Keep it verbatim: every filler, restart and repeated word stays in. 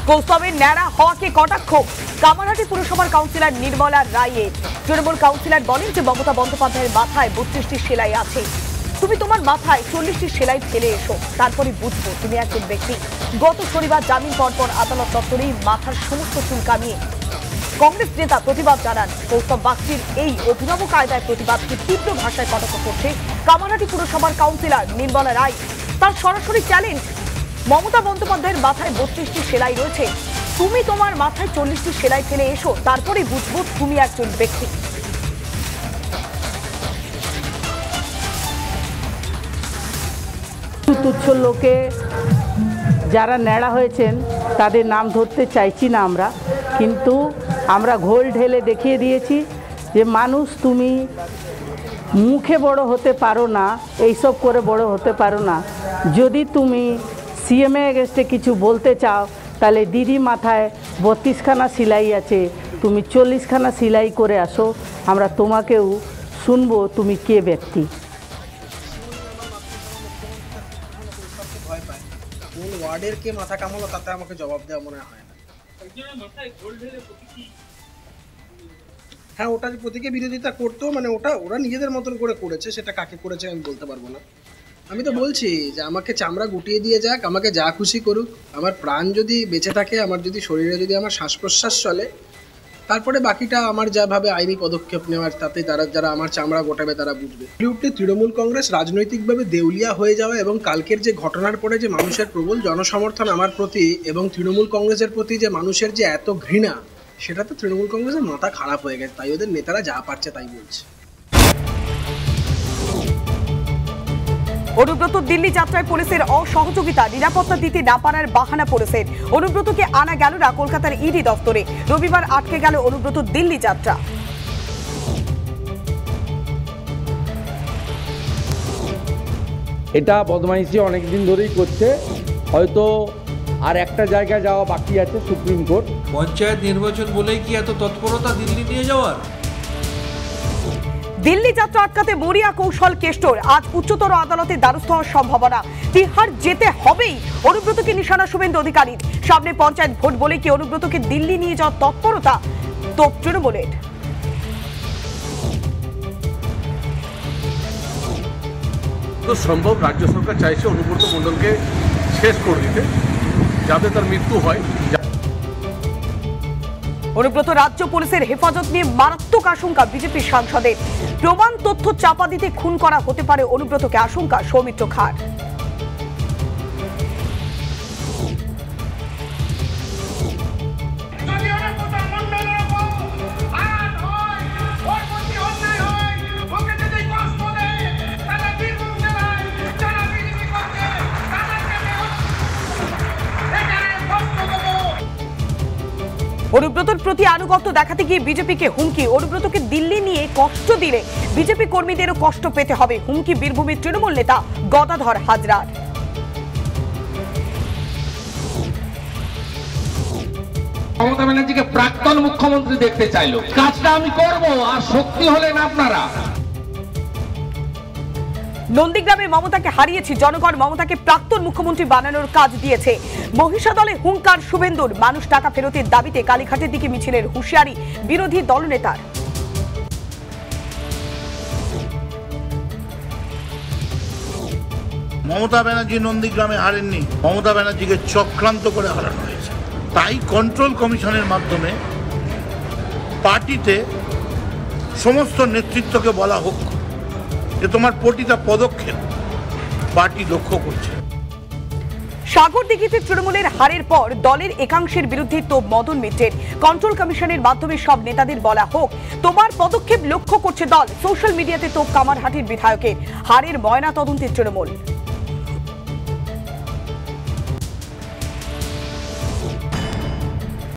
কৌস্তবের ন্যাড়া হওয়াকে কটাক্ষ কামারহাটি পুরসভার কাউন্সিলর নির্মলা রায়ের। তৃণমূল কাউন্সিলর বলেন যে মমতা বন্দ্যোপাধ্যায়ের মাথায় বত্রিশটি সেলাই আছে। তুমি তোমার মাথায় চল্লিশটি সেলাই ফেলে এসো, তারপরে বুঝবো তুমি একজন ব্যক্তি। গত শনিবার জামিন পরপর আদালত চত্বরেই মাথার সমস্ত চুল কামিয়ে কংগ্রেস নেতা প্রতিবাদ জানান। কৌস্তব বাগচির এই অভিনব কায়দায় প্রতিবাদকে তীব্র ভাষায় কটাক্ষ করছে কামারহাটি পুরসভার কাউন্সিলর নির্মলা রায়। তার সরাসরি চ্যালেঞ্জ, মমতা বন্দ্যোপাধ্যায়ের মাথায় বত্রিশটি সেলাই রয়েছে, তুমি তোমার মাথায় চল্লিশটি সেলাই ফেলে এসো, তারপরে বুঝবো তুমি একজন ব্যক্তি। তুচ্ছ লোকে যারা ন্যাড়া হয়েছেন তাদের নাম ধরতে চাইছি না আমরা, কিন্তু আমরা ঘোল ঢেলে দেখিয়ে দিয়েছি যে মানুষ তুমি মুখে বড় হতে পারো না, এইসব করে বড় হতে পারো না। যদি তুমি সিএমএ এগেস্টে কিছু বলতে চাও তাহলে দিদি মাথায় বত্রিশখানা সেলাই আছে, তুমি চল্লিশখানা সেলাই করে আসো, আমরা তোমাকেও শুনবো তুমি কে ব্যক্তি। কোন ওয়ার্ডের কে মাথা কামালো তাতে আমাকে জবাব দেওয়া মনে হয় না। হ্যাঁ, ওটা যে প্রতীকে বিরোধিতা করতো, মানে ওটা ওরা নিজেদের মতন করে করেছে, সেটা কাকে করেছে আমি বলতে পারবো না। আমি তো বলছি যে আমাকে চামড়া গুটিয়ে দিয়ে যাক, আমাকে যা খুশি করুক, আমার প্রাণ যদি বেঁচে থাকে, আমার যদি শরীরে যদি আমার শ্বাস প্রশ্বাস চলে, তারপরে বাকিটা আমার যাভাবে আইনি পদক্ষেপ নেওয়ার, তাতে তারা যারা আমার চামড়া গোটাবে তারা বুঝবে। বলিউডে তৃণমূল কংগ্রেস রাজনৈতিকভাবে দেউলিয়া হয়ে যাওয়া এবং কালকের যে ঘটনার পরে যে মানুষের প্রবল জনসমর্থন আমার প্রতি এবং তৃণমূল কংগ্রেসের প্রতি যে মানুষের যে এত ঘৃণা, সেটা তো তৃণমূল কংগ্রেসের মাথা খারাপ হয়ে গেছে, তাই ওদের নেতারা যা পারছে তাই বলছে। অনুব্রত দিল্লি যাত্রায় পুলিশের অসহযোগিতা, নিরাপত্তা দিতে না পারার বাহানা পুলিশের। অনুব্রতকে আনা গেল না কলকাতার ইডি দফতরে। রবিবার আটকে গেল অনুব্রত দিল্লি যাত্রা। এটা বদমাইশি অনেকদিন ধরেই করছে, হয়তো আর একটা জায়গায় যাওয়া বাকি আছে, সুপ্রিম কোর্ট। পঞ্চায়েত নির্বাচন বলেই কি এত তৎপরতা দিল্লি নিয়ে যাওয়ার? দিল্লি যাত্রা আটকাতে মরিয়া কৌশল কেষ্টর। আজ উচ্চতর আদালতে দ্বারস্থ হওয়ার সম্ভাবনা। তিহার যেতে হবেই অনুব্রতকে নিশানা শুভেন্দু অধিকারীর। সামনে পঞ্চায়েত ভোট বলে কি অনুব্রতকে দিল্লি নিয়ে যাওয়ার তৎপরতা তো তৃণমূলের। তো সম্ভব রাজ্য সরকার চাইছে অনুব্রত মণ্ডলকে শেষ করে দিতে, যাতে তার মৃত্যু হয়। অনুব্রত রাজ্য পুলিশের হেফাজত নিয়ে মারাত্মক আশঙ্কা বিজেপি সাংসদের। প্রমাণ তথ্য চাপা দিতে খুন করা হতে পারে অনুব্রতকে, আশঙ্কা সৌমিত্র খাঁর। অনুব্রতর প্রতি আনুগত্য দেখাতে গিয়ে বিজেপিকে হুমকি। অনুব্রতকে দিল্লি নিয়ে কষ্ট দিলে বিজেপি কর্মীদেরও কষ্ট পেতে হবে, হুমকি বীরভূমের তৃণমূল নেতা গদাধর হাজরার। মমতা ব্যানার্জিকে প্রাক্তন মুখ্যমন্ত্রী দেখতে চাইলো, কাজটা আমি করব, আর শক্তি হলেন আপনারা। নন্দীগ্রামে মমতাকে হারিয়েছি, জনগণ মমতাকে প্রাক্তন মুখ্যমন্ত্রী বানানোর কাজ দিয়েছে। মহিষা দলে হুঙ্কার শুভেন্দুর। মানুষ টাকা ফেরতের দাবিতে কালীঘাটের দিকে মিছিলের হুঁশিয়ারি বিরোধী দলনেতার। মমতা ব্যানার্জি নন্দীগ্রামে হারেননি, মমতা ব্যানার্জিকে চক্রান্ত করে হারানো হয়েছে। তাই কন্ট্রোল কমিশনের মাধ্যমে পার্টিতে সমস্ত নেতৃত্বকে বলা হোক যে তোমার প্রতিটা পদক্ষেপ পার্টি লক্ষ্য করছে। সাগরদিঘিতে তৃণমূলের হারের পর দলের একাংশের বিরুদ্ধে তোপ মদন মিত্রের। কন্ট্রোল কমিশনের মাধ্যমে সব নেতাদের বলা হোক তোমার পদক্ষেপ লক্ষ্য করছে দল। সোশ্যাল মিডিয়াতে তোপ কামারহাটির বিধায়কের। হারের ময়না তদন্তের তৃণমূল।